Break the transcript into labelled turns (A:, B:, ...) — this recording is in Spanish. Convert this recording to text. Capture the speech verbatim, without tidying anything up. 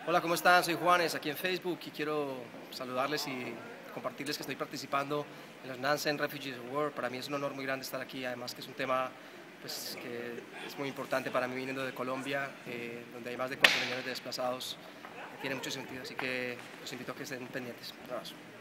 A: Hola, ¿cómo están? Soy Juanes, aquí en Facebook, y quiero saludarles y compartirles que estoy participando en los Nansen Refugees Award. Para mí es un honor muy grande estar aquí, además que es un tema pues, que es muy importante para mí viniendo de Colombia, eh, donde hay más de cuatro millones de desplazados. Tiene mucho sentido, así que los invito a que estén pendientes. Un abrazo.